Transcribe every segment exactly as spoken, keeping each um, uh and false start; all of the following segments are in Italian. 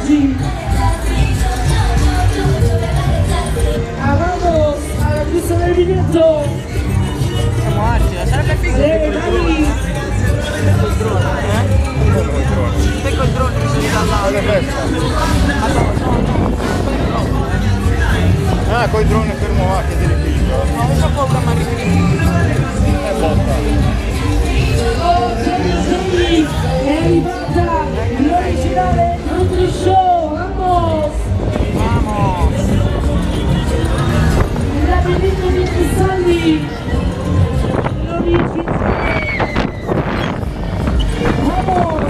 oggi. Ah, vamos alla pista del biglietto. Siamo alti, sarebbe figo. Eh, dai. Col drone, eh? Stai col drone, mi sono dall'alto. Ah, col drone fermo là che te ne figlio. No, non so paura, ma riprendo. È botta. Ok, è arrivata l'originale Nutri Show, vamos! Vamos! Il labirinto di cristalli, l'originale, vamos!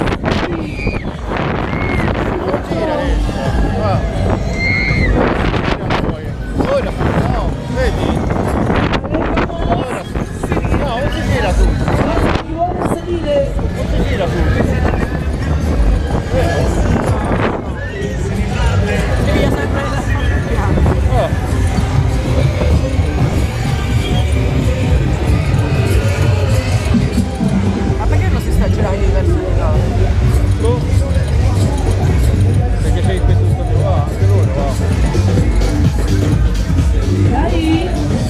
Ora, no, vedi? Ora sì. No, non si gira tutto. Chi vuole salire? Non si gira tutto. Devi sempre la Oh. Ma perché non si sta girando in diverse cose? Boh. Perché sei in questo stato qua, anche loro va. Dai!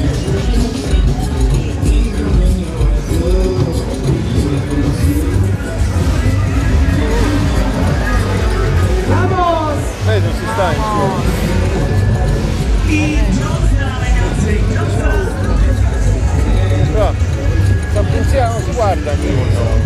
Vamos! Eh, non si sta in Però, sta pensiamo, si guarda ogni giorno.